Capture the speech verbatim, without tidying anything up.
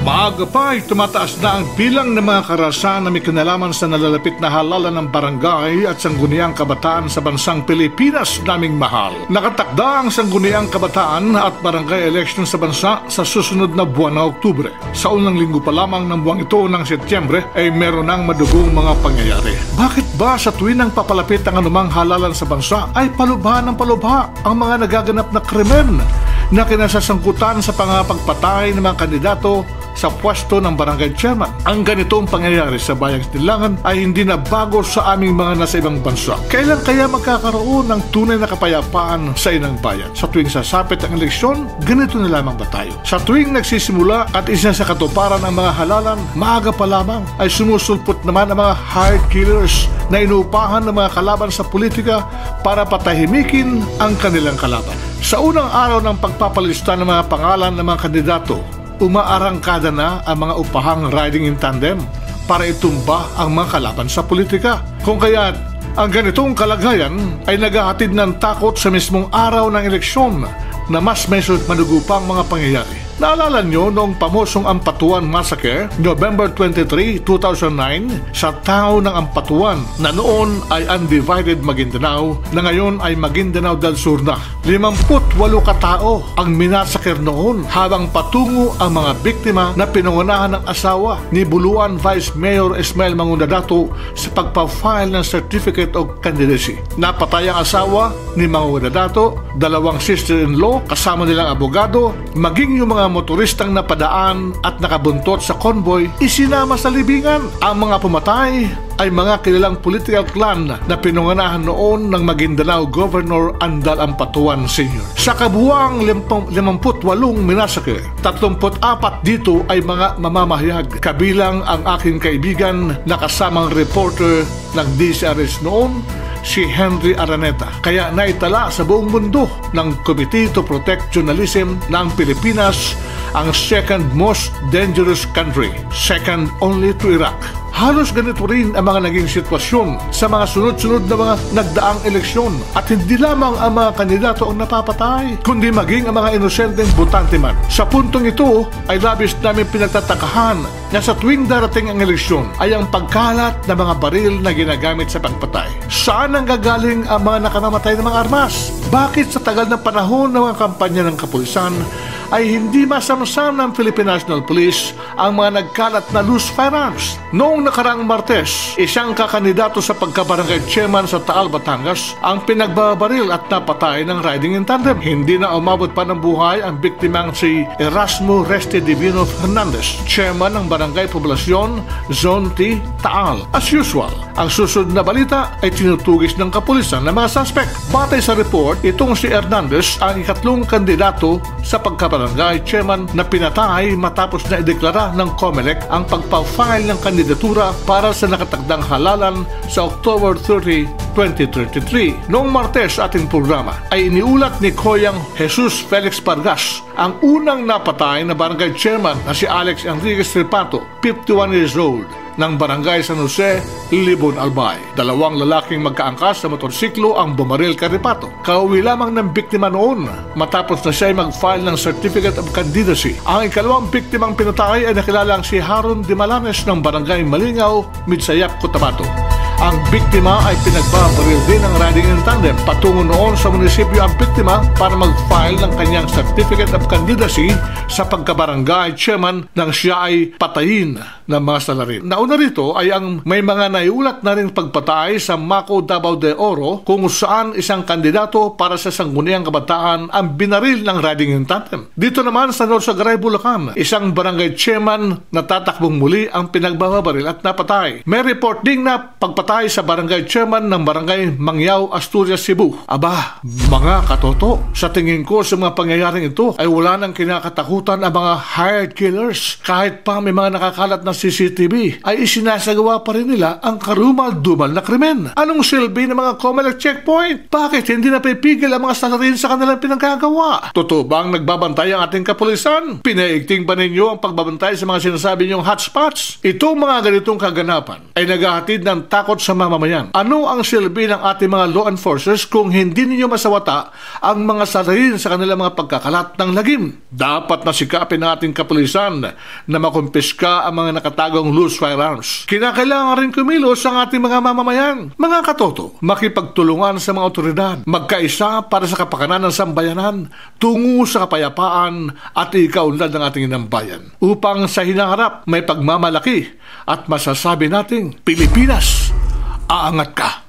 Maaga pa ay tumataas na ang bilang ng mga karahasan na may kinalaman sa nalalapit na halalan ng barangay at sangguniang kabataan sa bansang Pilipinas naming mahal. Nakatakda ang sangguniang kabataan at barangay election sa bansa sa susunod na buwan na Oktubre. Sa unang linggo pa lamang ng buwang ito ng Setyembre ay meron ng madugong mga pangyayari. Bakit ba sa tuwing ng papalapit ang anumang halalan sa bansa ay palubha ng palubha ang mga nagaganap na krimen na kinasasangkutan sa pangapagpatay ng mga kandidato sa pwesto ng barangay chairman? Ang ganitong pangyayari sa Bayang Silangan ay hindi na bago sa aming mga nasa ibang bansa. Kailan kaya magkakaroon ng tunay na kapayapaan sa inang bayan? Sa tuwing sasapit ang eleksyon, ganito na lamang ba tayo? Sa tuwing nagsisimula at isa sa katuparan ang mga halalan, maaga pa lamang ay sumusulpot naman ang mga hired killers na inuupahan ng mga kalaban sa politika para patahimikin ang kanilang kalaban. Sa unang araw ng pagpapalista ng mga pangalan ng mga kandidato, umaarangkada na ang mga upahang riding in tandem para itumba ang mga kalaban sa politika. Kung kaya't ang ganitong kalagayan ay naghahatid ng takot sa mismong araw ng eleksyon na mas may manugupang mga pangyayari. Naalala nyo noong pamosong Ampatuan Massacre, November twenty-third, two thousand nine, sa tao ng Ampatuan na noon ay Undivided Maguindanao na ngayon ay Maguindanao del Sur na. limampu't walo katao ang minasakir noon habang patungo ang mga biktima na pinangunahan ng asawa ni Buluan Vice Mayor Ismael Mangudadato sa pagpa-file ng Certificate of Candidacy. Napatay ang asawa ni Mangudadato, dalawang sister-in-law kasama nilang abogado, maging yung mga motoristang napadaan at nakabuntot sa convoy, isinama sa libingan. Ang mga pumatay ay mga kilalang political clan na pinunganahan noon ng Maguindanao Governor Andal Ampatuan Senior Sa kabuuang limampu't walong minasakre, tatlumput apat dito ay mga mamamahayag, kabilang ang aking kaibigan na kasamang reporter ng D C R S noon, si Henry Araneta. Kaya naitala sa buong mundo ng Committee to Protect Journalism ng Pilipinas ang second most dangerous country, second only to Iraq. Halos ganito rin ang mga naging sitwasyon sa mga sunod-sunod na mga nagdaang eleksyon, at hindi lamang ang mga kandidato ang napapatay, kundi maging ang mga inosenteng botante man. Sa puntong ito ay labis namin pinagtatakahan na sa tuwing darating ang eleksyon ay ang pagkalat ng mga baril na ginagamit sa pagpatay. Saan ang gagaling ang mga nakamamatay ng mga armas? Bakit sa tagal ng panahon ng mga kampanya ng kapulisan ay hindi masamsam ng Philippine National Police ang mga nagkalat na loose firearms? Noong nakaraang Martes, isang kakandidato sa pagkabarangay chairman sa Taal, Batangas ang pinagbabaril at napatay ng riding in tandem. Hindi na umabot pa ng buhay ang biktimang si Erasmo Reste Divino Hernandez, chairman ng Barangay Poblasyon, Zone T, Taal. As usual, ang susunod na balita ay tinutugis ng kapulisan ng mga suspect. Batay sa report, itong si Hernandez ang ikatlong kandidato sa pagkabarangay chairman na pinatay matapos na ideklara ng COMELEC ang pagpa-file ng kandidatura para sa nakatakdang halalan sa October thirtieth, twenty twenty-three. Noong Martes sa ating programa ay iniulat ni Koyang Jesus Felix Pargas ang unang napatay na barangay chairman na si Alex Enriquez Ripato, fifty-one years old, ng Barangay San Jose, Libon, Albay. Dalawang lalaking magkaangkas sa motorsiklo ang bumaril kay Ripato. Kauwi lamang ng biktima noon matapos na siya ay mag-file ng Certificate of Candidacy. Ang ikalawang biktimang pinatay ay nakilalang si Haron Dimalanes ng Barangay Malingaw, Midsayap, Cotabato. Ang biktima ay pinagbabaril din ng riding in tandem. Patungo noon sa munisipyo ang biktima para mag-file ng kanyang Certificate of Candidacy sa pagkabarangay chairman nang siya ay patayin ng mga salarin. Nauna rito ay ang may mga naiulat na rin pagpatay sa Maco, Davao de Oro, kung saan isang kandidato para sa sangguniang kabataan ang binaril ng riding in tandem. Dito naman sa Norsagaray, Bulacan, isang barangay chairman na tatakbong muli ang pinagbabaril at napatay. May report ding na pagpatay sa barangay chairman ng barangay Mangyao, Asturias, Cebu. Aba, mga katoto, sa tingin ko sa mga pangyayaring ito ay wala nang kinakatakutan ang mga hired killers. Kahit pa may mga nakakalat na C C T V ay isinasagawa pa rin nila ang karumal-dumal na krimen. Anong silbi ng mga COMELEC checkpoint? Bakit hindi napipigil ang mga salarin sa kanilang pinagkagawa? Totoo bang nagbabantay ang ating kapulisan? Pinaigting ba ninyo ang pagbabantay sa mga sinasabi niyong hotspots? Itong mga ganitong kaganapan ay naghahatid ng takot takot sa mamamayan. Ano ang silbi ng ating mga law enforcers kung hindi ninyo masawata ang mga salarin sa kanilang mga pagkakalat ng lagim? Dapat nasikapin ng ating kapulisan na makumpiska ang mga nakatagong loose firearms. Kinakailangan rin kumilos ang ating mga mamamayan. Mga katoto, makipagtulungan sa mga otoridad, magkaisa para sa kapakanan ng sambayanan, tungo sa kapayapaan at ikaunlad ng ating inambayan. Upang sa hinaharap may pagmamalaki at masasabi nating Pilipinas, aangat ka.